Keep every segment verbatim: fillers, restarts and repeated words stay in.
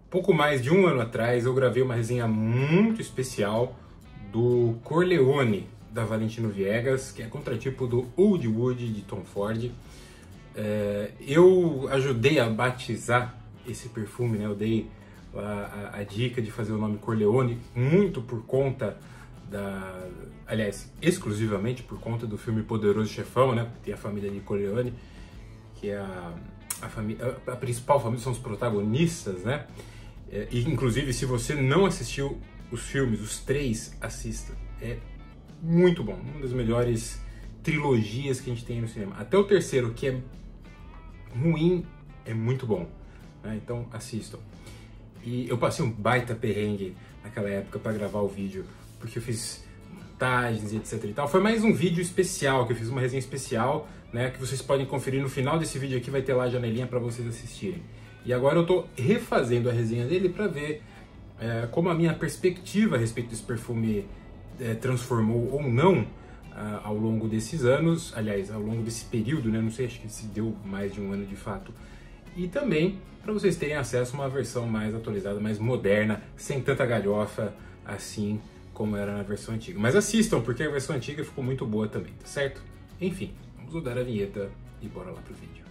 Pouco mais de um ano atrás eu gravei uma resenha muito especial do Corleone da Valentino Viegas, que é contratipo do Old Wood de Tom Ford. É, eu ajudei a batizar esse perfume, né? Eu dei a, a, a dica de fazer o nome Corleone muito por conta da... Aliás, exclusivamente por conta do filme Poderoso Chefão, né? Tem a família de Corleone, que é a, a, família, a, a principal família, são os protagonistas, né? É, e, inclusive, se você não assistiu os filmes, os três, assista. É muito bom. Uma das melhores trilogias que a gente tem no cinema. Até o terceiro, que é ruim, é muito bom. Né? Então, assistam. E eu passei um baita perrengue naquela época para gravar o vídeo, porque eu fiz montagens e etc e tal. Foi mais um vídeo especial, que eu fiz uma resenha especial, né? Que vocês podem conferir no final desse vídeo aqui, vai ter lá a janelinha para vocês assistirem. E agora eu tô refazendo a resenha dele para ver é, como a minha perspectiva a respeito desse perfume é, transformou ou não a, ao longo desses anos, aliás, ao longo desse período, né? Não sei, acho que se deu mais de um ano de fato. E também para vocês terem acesso a uma versão mais atualizada, mais moderna, sem tanta galhofa assim como era na versão antiga. Mas assistam, porque a versão antiga ficou muito boa também, tá certo? Enfim, vamos rodar a vinheta e bora lá pro vídeo.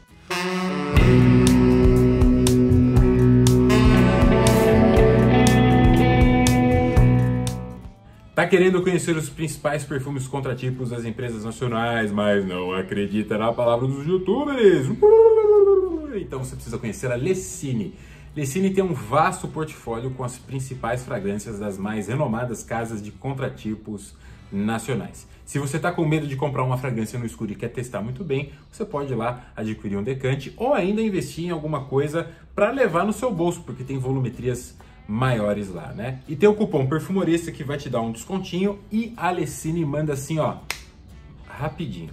Tá querendo conhecer os principais perfumes contratipos das empresas nacionais, mas não acredita na palavra dos youtubers? Então você precisa conhecer a Lessine. Lessine tem um vasto portfólio com as principais fragrâncias das mais renomadas casas de contratipos nacionais. Se você está com medo de comprar uma fragrância no escuro e quer testar muito bem, você pode ir lá adquirir um decante ou ainda investir em alguma coisa para levar no seu bolso, porque tem volumetrias maiores lá, né? E tem o cupom Perfumorista que vai te dar um descontinho e a Lessine manda assim, ó, rapidinho.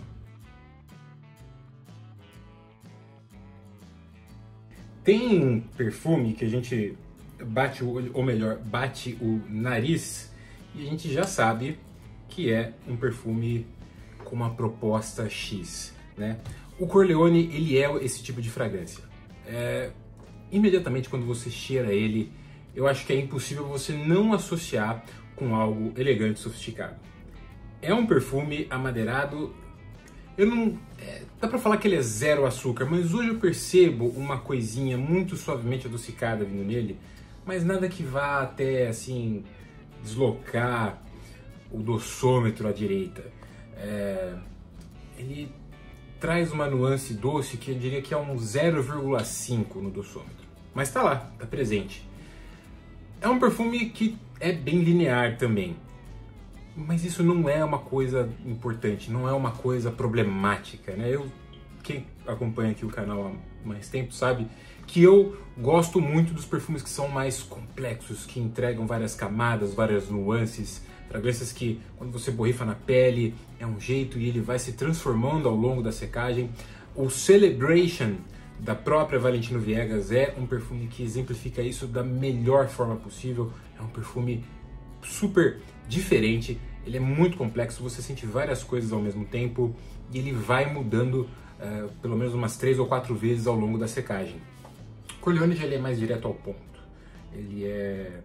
Tem um perfume que a gente bate o olho, ou melhor, bate o nariz e a gente já sabe que é um perfume com uma proposta X, né? O Corleone, ele é esse tipo de fragrância. É, imediatamente quando você cheira ele, eu acho que é impossível você não associar com algo elegante e sofisticado. É um perfume amadeirado, eu não... É, dá pra falar que ele é zero açúcar, mas hoje eu percebo uma coisinha muito suavemente adocicada vindo nele, mas nada que vá até, assim, deslocar o doçômetro à direita. É, ele traz uma nuance doce que eu diria que é um zero vírgula cinco no doçômetro, mas tá lá, tá presente. É um perfume que é bem linear também, mas isso não é uma coisa importante, não é uma coisa problemática, né? Eu, quem acompanha aqui o canal há mais tempo sabe que eu gosto muito dos perfumes que são mais complexos, que entregam várias camadas, várias nuances, fragrâncias que quando você borrifa na pele é um jeito e ele vai se transformando ao longo da secagem. O Celebration da própria Valentino Viegas é um perfume que exemplifica isso da melhor forma possível. É um perfume super diferente, ele é muito complexo, você sente várias coisas ao mesmo tempo e ele vai mudando uh, pelo menos umas três ou quatro vezes ao longo da secagem. O Corleone já ele é mais direto ao ponto, ele é,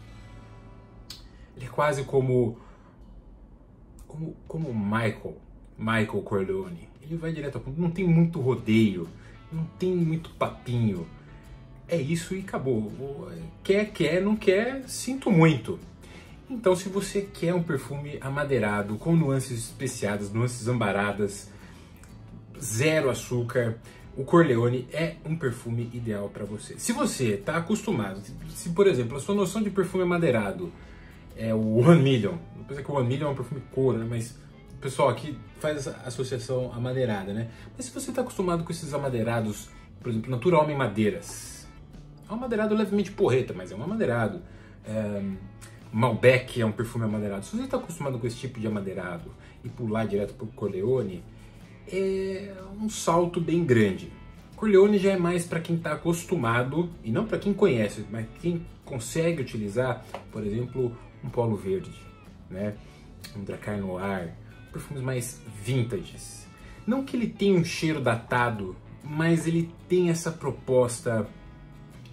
ele é quase como como, como Michael, Michael Corleone, ele vai direto ao ponto, não tem muito rodeio, não tem muito papinho, é isso e acabou. Quer, quer, não quer, sinto muito. Então, se você quer um perfume amadeirado, com nuances especiadas, nuances ambaradas, zero açúcar, o Corleone é um perfume ideal para você. Se você está acostumado, se por exemplo a sua noção de perfume amadeirado é o One Million, não pensa que o One Million é um perfume couro, né? Mas o pessoal aqui faz essa associação amadeirada, né? Mas se você está acostumado com esses amadeirados, por exemplo, Natura Homem Madeiras, é um amadeirado levemente porreta, mas é um amadeirado. É... Malbec é um perfume amadeirado. Se você está acostumado com esse tipo de amadeirado e pular direto para o Corleone, é um salto bem grande. Corleone já é mais para quem está acostumado, e não para quem conhece, mas quem consegue utilizar, por exemplo, um Polo Verde, né? Um Dracar Noir, perfumes mais vintages. Não que ele tenha um cheiro datado, mas ele tem essa proposta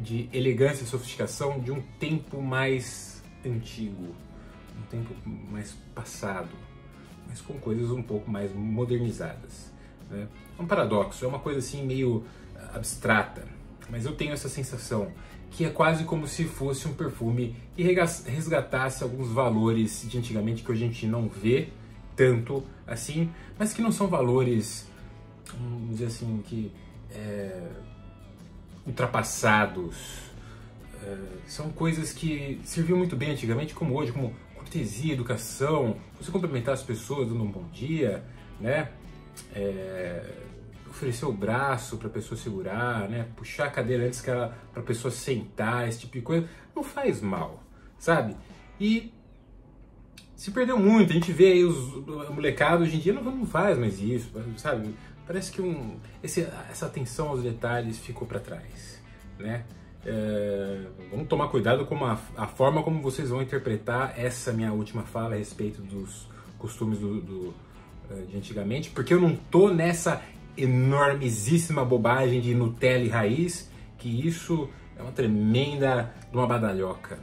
de elegância e sofisticação de um tempo mais antigo, um tempo mais passado, mas com coisas um pouco mais modernizadas, né? É um paradoxo, é uma coisa assim meio abstrata, mas eu tenho essa sensação que é quase como se fosse um perfume que resgatasse alguns valores de antigamente que hoje a gente não vê tanto assim, mas que não são valores, vamos dizer assim, que é, ultrapassados. É, são coisas que serviam muito bem antigamente, como hoje, como cortesia, educação, você cumprimentar as pessoas dando um bom dia, né? É, oferecer o braço para a pessoa segurar, né? Puxar a cadeira antes que ela, para a pessoa sentar, esse tipo de coisa, não faz mal, sabe? E se perdeu muito, a gente vê aí os molecados hoje em dia não, não faz mais isso, sabe? Parece que um, esse, essa atenção aos detalhes ficou para trás, né? É, vamos tomar cuidado com a, a forma como vocês vão interpretar essa minha última fala a respeito dos costumes do, do, de antigamente, porque eu não tô nessa enormíssima bobagem de Nutella e raiz, que isso é uma tremenda de uma badalhoca.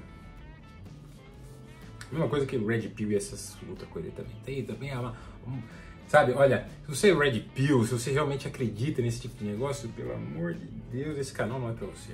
Mesma coisa que o Red Pill e essas outra coisa também. Tem também é uma, um, sabe, olha, se você é Red Pill, se você realmente acredita nesse tipo de negócio, pelo amor de Deus, esse canal não é pra você.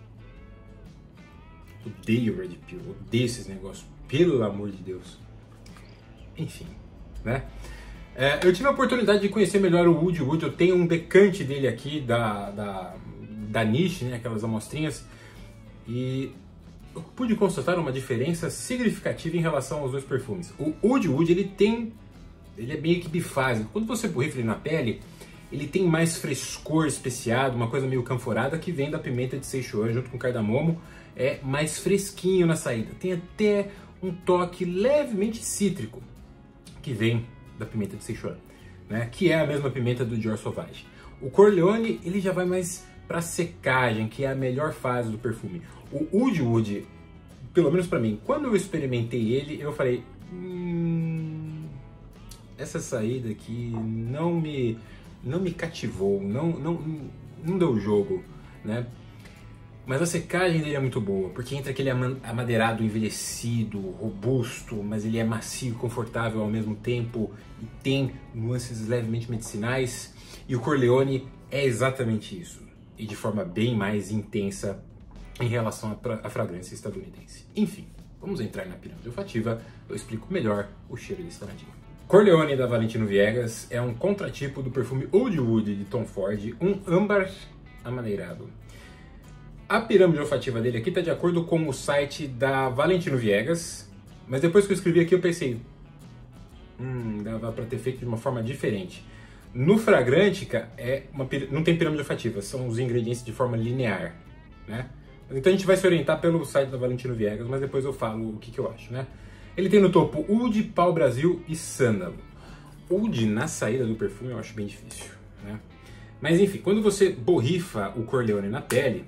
Odeio Red Pill, odeio esses negócios, pelo amor de Deus. Enfim, né? É, eu tive a oportunidade de conhecer melhor o Oud Oud. Eu tenho um decante dele aqui da, da, da Niche, né, aquelas amostrinhas, e eu pude constatar uma diferença significativa em relação aos dois perfumes. O Oud Oud, ele tem, ele é meio que bifásico. Quando você borrifa ele na pele, ele tem mais frescor especiado, uma coisa meio canforada que vem da pimenta de Sichuan junto com cardamomo, é mais fresquinho na saída. Tem até um toque levemente cítrico que vem da pimenta de Sichuan, né? Que é a mesma pimenta do Dior Sauvage. O Corleone, ele já vai mais para secagem, que é a melhor fase do perfume. O Oud Oud, pelo menos para mim, quando eu experimentei ele, eu falei, hum, essa saída aqui não me não me cativou, não não não deu jogo, né? Mas a secagem dele é muito boa, porque entra aquele amadeirado envelhecido, robusto, mas ele é macio e confortável ao mesmo tempo e tem nuances levemente medicinais. E o Corleone é exatamente isso, e de forma bem mais intensa em relação à fragrância estadunidense. Enfim, vamos entrar na pirâmide olfativa, eu explico melhor o cheiro desse danadinho. Corleone da Valentino Viegas é um contratipo do perfume Oud Oud de Tom Ford, um âmbar amadeirado. A pirâmide olfativa dele aqui está de acordo com o site da Valentino Viegas, mas depois que eu escrevi aqui eu pensei, hum, dava para ter feito de uma forma diferente. No Fragrantica é uma, não tem pirâmide olfativa, são os ingredientes de forma linear, né? Então a gente vai se orientar pelo site da Valentino Viegas, mas depois eu falo o que, que eu acho, né? Ele tem no topo Oud, Pau Brasil e Sândalo. Oud na saída do perfume eu acho bem difícil, né? Mas enfim, quando você borrifa o Corleone na pele,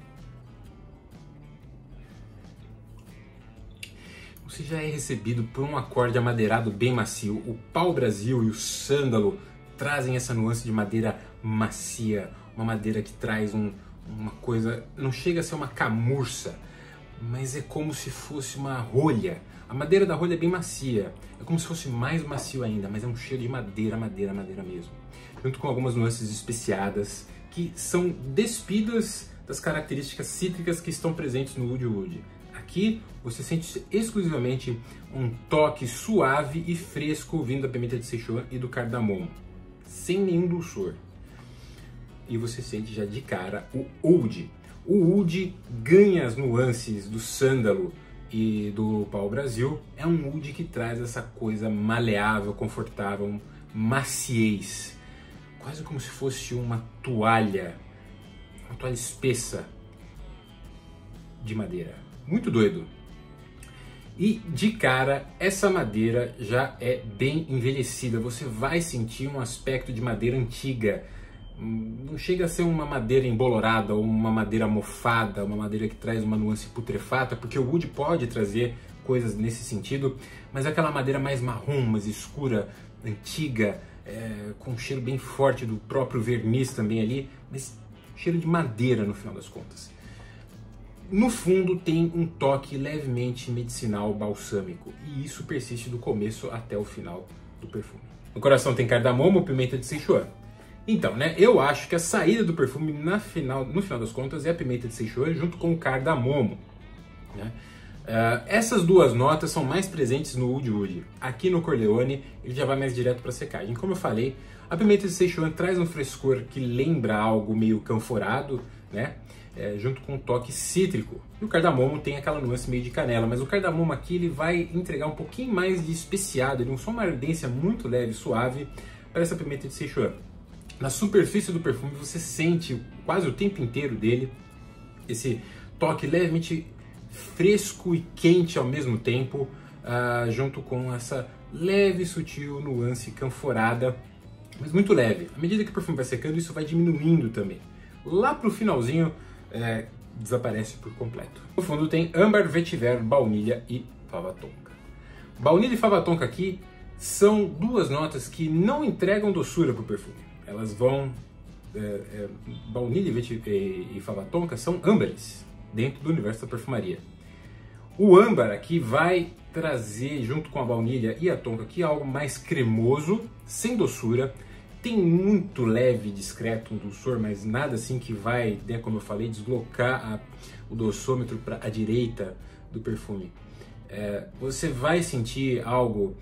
você já é recebido por um acorde amadeirado bem macio. O Pau Brasil e o Sândalo trazem essa nuance de madeira macia, uma madeira que traz um, uma coisa, não chega a ser uma camurça, mas é como se fosse uma rolha. A madeira da rolha é bem macia, é como se fosse mais macio ainda, mas é um cheiro de madeira, madeira, madeira mesmo. Junto com algumas nuances especiadas que são despidas das características cítricas que estão presentes no Oud Oud. Aqui você sente exclusivamente um toque suave e fresco vindo da pimenta de Sichuan e do cardamomo, sem nenhum dulçor. E você sente já de cara o Oud. O Oud ganha as nuances do Sândalo e do Pau Brasil. É um Oud que traz essa coisa maleável, confortável, maciez. Quase como se fosse uma toalha, uma toalha espessa de madeira. Muito doido. E de cara, essa madeira já é bem envelhecida. Você vai sentir um aspecto de madeira antiga. Não chega a ser uma madeira embolorada ou uma madeira mofada, uma madeira que traz uma nuance putrefata, porque o Oud pode trazer coisas nesse sentido, mas é aquela madeira mais marrom, mais escura, antiga, é, com um cheiro bem forte do próprio verniz também ali, mas cheiro de madeira no final das contas. No fundo tem um toque levemente medicinal balsâmico, e isso persiste do começo até o final do perfume. No coração tem cardamomo, pimenta de Sichuan. Então, né, eu acho que a saída do perfume na final, no final das contas é a pimenta de Sichuan junto com o cardamomo, né? Uh, essas duas notas são mais presentes no Oud Oud. Aqui no Corleone ele já vai mais direto para a secagem. Como eu falei, a pimenta de Sichuan traz um frescor que lembra algo meio canforado, né? É, junto com um toque cítrico. E o cardamomo tem aquela nuance meio de canela, mas o cardamomo aqui ele vai entregar um pouquinho mais de especiado, ele é só uma ardência muito leve, suave para essa pimenta de Sichuan. Na superfície do perfume você sente quase o tempo inteiro dele esse toque levemente fresco e quente ao mesmo tempo, uh, junto com essa leve, sutil nuance canforada, mas muito leve. À medida que o perfume vai secando, isso vai diminuindo também. Lá pro finalzinho, é, desaparece por completo. No fundo tem âmbar, vetiver, baunilha e fava tonka. Baunilha e fava tonka aqui são duas notas que não entregam doçura pro perfume. Elas vão... É, é, baunilha e, vetiver, e, e fava tonka são âmbares dentro do universo da perfumaria. O âmbar aqui vai trazer, junto com a baunilha e a tonka aqui, algo mais cremoso, sem doçura. Tem muito leve e discreto um dulçor, mas nada assim que vai, né, como eu falei, deslocar a, o doçômetro para a direita do perfume. É, você vai sentir algo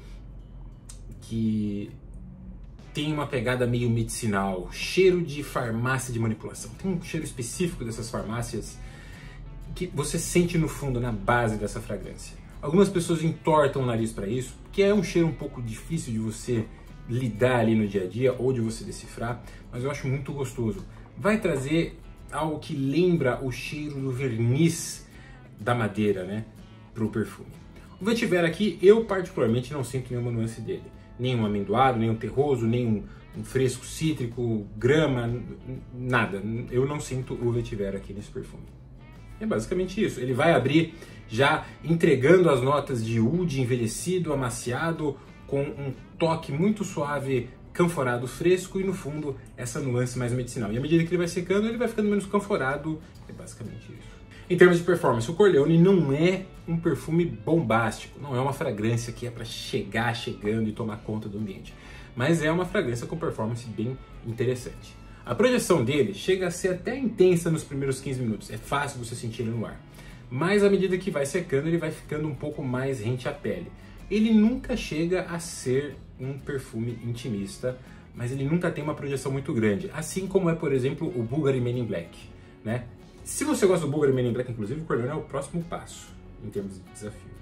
que tem uma pegada meio medicinal, cheiro de farmácia de manipulação. Tem um cheiro específico dessas farmácias que você sente no fundo, na base dessa fragrância. Algumas pessoas entortam o nariz para isso, que é um cheiro um pouco difícil de você lidar ali no dia a dia ou de você decifrar, mas eu acho muito gostoso. Vai trazer algo que lembra o cheiro do verniz da madeira, né, para o perfume. O vetiver aqui, eu particularmente não sinto nenhuma nuance dele. Nenhum amendoado, nenhum terroso, nenhum um fresco cítrico, grama, nada. Eu não sinto o vetiver aqui nesse perfume. É basicamente isso. Ele vai abrir já entregando as notas de oud envelhecido, amaciado, com um toque muito suave, canforado, fresco, e no fundo essa nuance mais medicinal. E à medida que ele vai secando, ele vai ficando menos canforado. É basicamente isso. Em termos de performance, o Corleone não é um perfume bombástico, não é uma fragrância que é para chegar chegando e tomar conta do ambiente, mas é uma fragrância com performance bem interessante. A projeção dele chega a ser até intensa nos primeiros quinze minutos, é fácil você sentir ele no ar, mas à medida que vai secando, ele vai ficando um pouco mais rente à pele. Ele nunca chega a ser um perfume intimista, mas ele nunca tem uma projeção muito grande, assim como é, por exemplo, o Bulgari Men in Black, né? Se você gosta do Bulgari Men in Black, inclusive, o Corleone é o próximo passo em termos de desafio.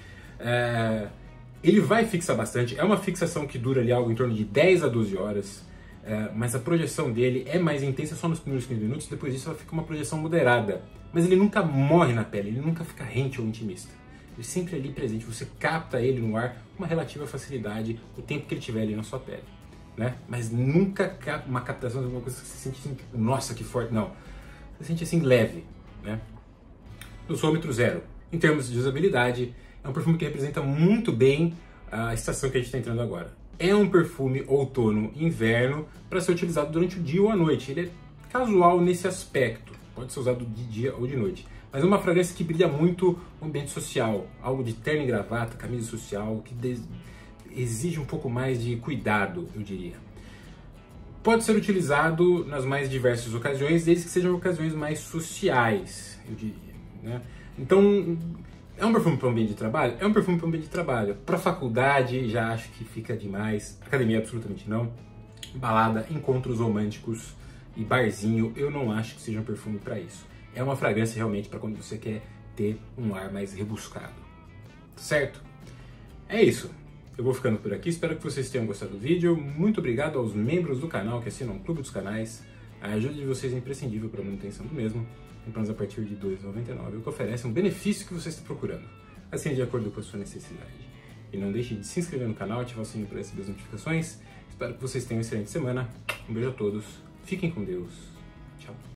É... Ele vai fixar bastante, é uma fixação que dura ali algo em torno de dez a doze horas, é... mas a projeção dele é mais intensa só nos primeiros quinze minutos, depois disso ela fica uma projeção moderada. Mas ele nunca morre na pele, ele nunca fica rente ou intimista. Ele sempre é ali presente, você capta ele no ar com uma relativa facilidade o tempo que ele estiver ali na sua pele, né? Mas nunca uma captação de alguma coisa que você sente assim, nossa, que forte, não. Você sente assim leve, né? Doçômetro zero. Em termos de usabilidade, é um perfume que representa muito bem a estação que a gente está entrando agora. É um perfume outono-inverno para ser utilizado durante o dia ou à noite. Ele é casual nesse aspecto, pode ser usado de dia ou de noite. Mas é uma fragrância que brilha muito o ambiente social, algo de terno e gravata, camisa social, que exige um pouco mais de cuidado, eu diria. Pode ser utilizado nas mais diversas ocasiões, desde que sejam ocasiões mais sociais, eu diria, né? Então, é um perfume para o ambiente de trabalho? É um perfume para o ambiente de trabalho. Para faculdade, já acho que fica demais. Academia, absolutamente não. Balada, encontros românticos e barzinho, eu não acho que seja um perfume para isso. É uma fragrância realmente para quando você quer ter um ar mais rebuscado. Certo? É isso. Eu vou ficando por aqui, espero que vocês tenham gostado do vídeo. Muito obrigado aos membros do canal que assinam o Clube dos Canais. A ajuda de vocês é imprescindível para a manutenção do mesmo. Compramos a partir de dois reais e noventa e nove centavos, o que oferece um benefício que você está procurando. Assim, de acordo com a sua necessidade. E não deixe de se inscrever no canal, ativar o sininho para receber as notificações. Espero que vocês tenham uma excelente semana. Um beijo a todos. Fiquem com Deus. Tchau.